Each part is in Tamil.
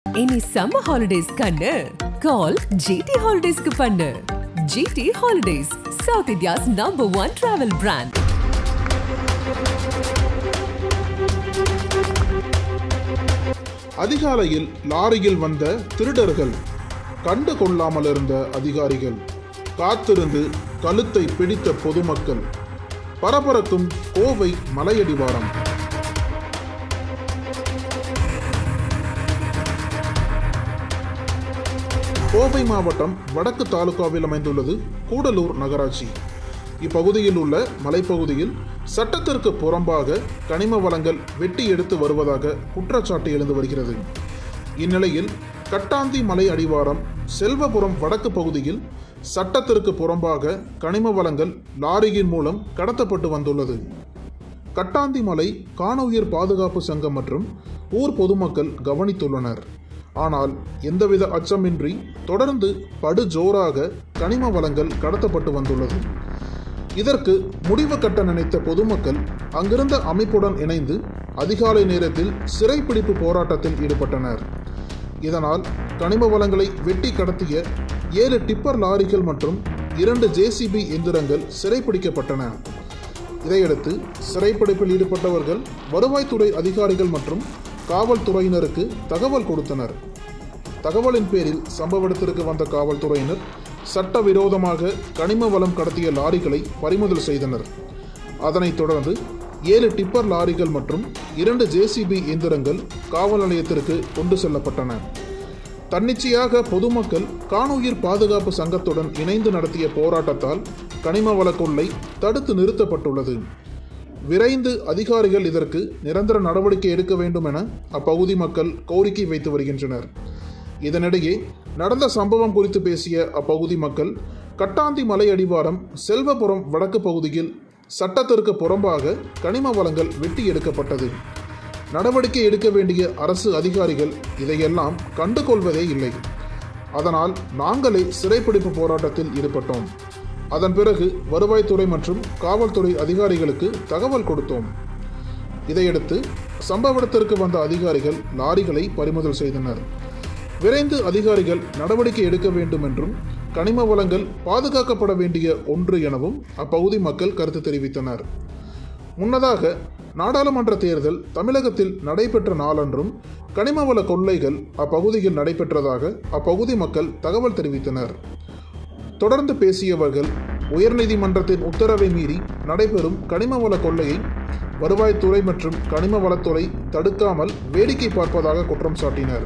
Any summer holidays kannu call GT Holidays ku pannu. GT Holidays, South India's #1 travel brand. அதிகாலையில் லாரியில் வந்த திருடர்கள், கண்டு கொள்ளாமல் இருந்த அதிகாரிகள், காத்திருந்து கழுத்தை பிடித்த பொதுமக்கள், பரபரக்கும் கோவை மலையடிவாரம். கோவை மாவட்டம் வடக்கு தாலுகாவில் அமைந்துள்ளது கூடலூர் நகராட்சி. இப்பகுதியில் உள்ள மலைப்பகுதியில் சட்டத்திற்கு புறம்பாக கனிம வளங்கள் வெட்டி எடுத்து வருவதாக குற்றச்சாட்டு எழுந்து வருகிறது. இந்நிலையில் கட்டாந்தி மலை அடிவாரம் செல்வபுரம் வடக்கு பகுதியில் சட்டத்திற்கு புறம்பாக கனிம வளங்கள் லாரியின் மூலம் கடத்தப்பட்டு வந்துள்ளது. கட்டாந்தி மலை காணுயிர் பாதுகாப்பு சங்கம் மற்றும் ஊர் பொதுமக்கள் கவனித்துள்ளனர். ஆனால் எந்தவித அச்சமின்றி தொடர்ந்து படுஜோராக கனிம வளங்கள் கடத்தப்பட்டு வந்துள்ளது. இதற்கு முடிவு கட்ட நினைத்த பொதுமக்கள் அங்கிருந்த அமைப்புடன் இணைந்து அதிகாலை நேரத்தில் சிறைப்பிடிப்பு போராட்டத்தில் ஈடுபட்டனர். இதனால் கனிம வளங்களை வெட்டி கடத்திய 7 டிப்பர் லாரிகள் மற்றும் 2 JCB எந்திரங்கள் சிறைப்பிடிக்கப்பட்டன. இதையடுத்து சிறைப்பிடிப்பில் ஈடுபட்டவர்கள் வருவாய்த்துறை அதிகாரிகள் மற்றும் காவல்துறையினருக்கு தகவல் கொடுத்தனர். தகவலின் பேரில் சம்பவ இடத்திற்கு வந்த காவல்துறையினர் சட்டவிரோதமாக கனிம வளம் கடத்திய லாரிகளை பறிமுதல் செய்தனர். அதனைத் தொடர்ந்து 7 டிப்பர் லாரிகள் மற்றும் 2 JCB இயந்திரங்கள் காவல் நிலையத்திற்கு கொண்டு செல்லப்பட்டன. தன்னிச்சையாக பொதுமக்கள் காணுயிர் பாதுகாப்பு சங்கத்துடன் இணைந்து நடத்திய போராட்டத்தால் கனிம வள கொள்ளை தடுத்து நிறுத்தப்பட்டுள்ளது. விரைந்து அதிகாரிகள் இதற்கு நிரந்தர நடவடிக்கை எடுக்க வேண்டும் என அப்பகுதி மக்கள் கோரிக்கை வைத்து வருகின்றனர். இதனிடையே நடந்த சம்பவம் குறித்து பேசிய அப்பகுதி மக்கள், கட்டாந்தி மலை அடிவாரம் செல்வபுரம் வடக்கு பகுதியில் சட்டத்திற்கு புறம்பாக கனிம வளங்கள் வெட்டி எடுக்கப்பட்டது. நடவடிக்கை எடுக்க வேண்டிய அரசு அதிகாரிகள் இதையெல்லாம் கண்டுகொள்வதே இல்லை. அதனால் நாங்களே சிறைப்பிடிப்பு போராட்டத்தில் ஈடுபட்டோம். அதன் பிறகு வருவாய்த்துறை மற்றும் காவல்துறை அதிகாரிகளுக்கு தகவல் கொடுத்தோம். இதையடுத்து சம்பவ இடத்திற்கு வந்த அதிகாரிகள் லாரிகளை பறிமுதல் செய்தனர். விரைந்து அதிகாரிகள் நடவடிக்கை எடுக்க வேண்டும் என்றும் கனிம வளங்கள் பாதுகாக்கப்பட வேண்டிய ஒன்று எனவும் அப்பகுதி மக்கள் கருத்து தெரிவித்தனர். முன்னதாக நாடாளுமன்ற தேர்தல் தமிழகத்தில் நடைபெற்ற நாளன்றும் கனிம வள கொள்ளைகள் அப்பகுதியில் நடைபெற்றதாக அப்பகுதி மக்கள் தகவல் தெரிவித்தனர். தொடர்ந்து பேசியவர்கள், உயர்நீதிமன்றத்தின் உத்தரவை மீறி நடைபெறும் கனிம வள கொள்ளையை வருவாய்த்துறை மற்றும் கனிம வளத்துறை தடுக்காமல் வேடிக்கை பார்ப்பதாக குற்றம் சாட்டினர்.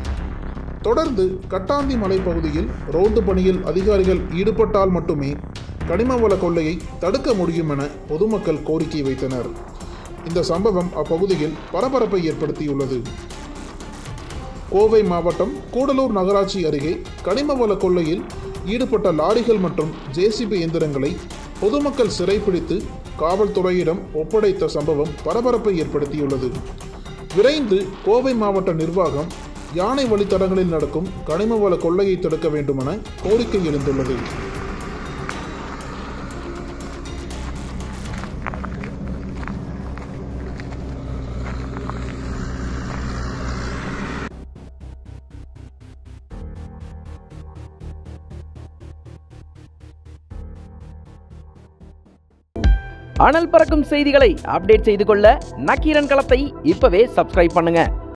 தொடர்ந்து கட்டாந்தி மலை பகுதியில் ரோந்து பணியில் அதிகாரிகள் ஈடுபட்டால் மட்டுமே கனிம வள கொள்ளையை தடுக்க முடியும் என பொதுமக்கள் கோரிக்கை வைத்தனர். இந்த சம்பவம் அப்பகுதியில் பரபரப்பை ஏற்படுத்தியுள்ளது. கோவை மாவட்டம் கூடலூர் நகராட்சி அருகே கனிம வள கொள்ளையில் ஈடுபட்ட லாரிகள் மற்றும் JCB இயந்திரங்களை பொதுமக்கள் சிறைப்பிடித்து காவல்துறையிடம் ஒப்படைத்த சம்பவம் பரபரப்பை ஏற்படுத்தியுள்ளது. விரைந்து கோவை மாவட்ட நிர்வாகம் யானை வழித்தடங்களில் நடக்கும் கனிம வள கொள்ளையை தடுக்க வேண்டும் என கோரிக்கை எழுந்துள்ளது. அனல் பறக்கும் செய்திகளை அப்டேட் செய்து கொள்ள நக்கீரன் களத்தை இப்பவே சப்ஸ்கிரைப் பண்ணுங்க.